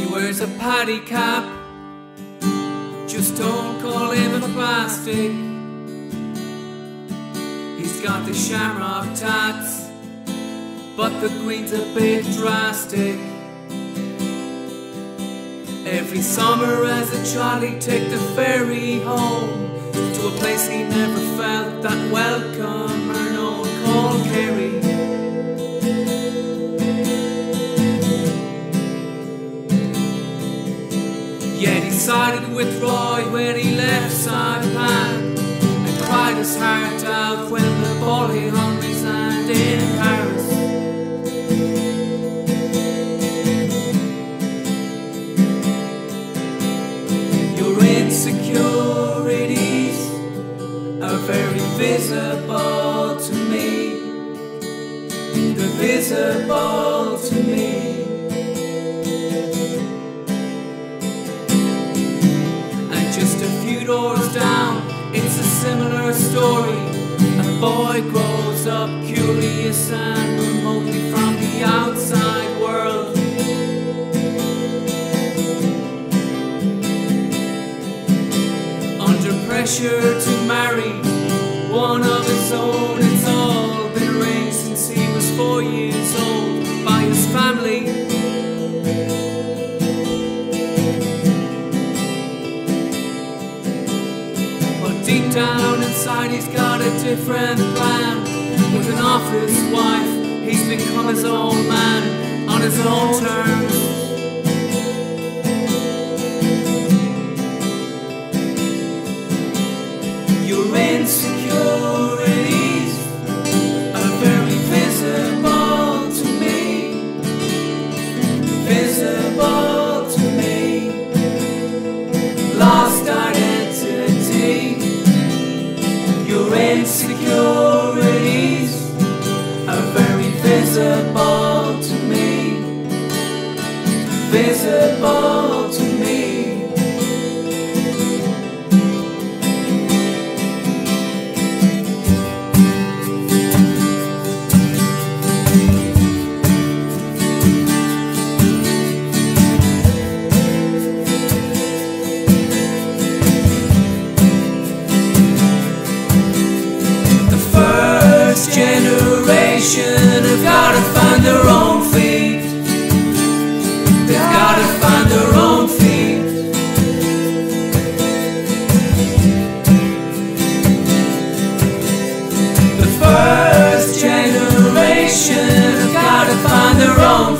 wears a paddy cap, just don't call him a plastic. He's got the shamrock tats, but the Queen's a bit drastic. Every summer as a child he'd take the ferry home to a place he never felt that welcome or known, called Kerry. Yet he sided with Roy when he left Saipan, and cried his heart out when the ball hit Henry's hand in Paris. Your insecurities are very visible to me. They're visible to me. Just a few doors down, it's a similar story. A boy grows up curious and remotely from the outside world. Under pressure to marry one of his own, it's all been arranged since he was 4 years old by his family. Deep down inside he's got a different plan. With an office wife, he's become his own man on his own terms. Your insecurities are very visible to me. Visible to me. Lost identity. Your insecurities are very visible to me. Visible to me. Generation have gotta find their own feet. They've gotta find their own feet. The first generation have gotta find their own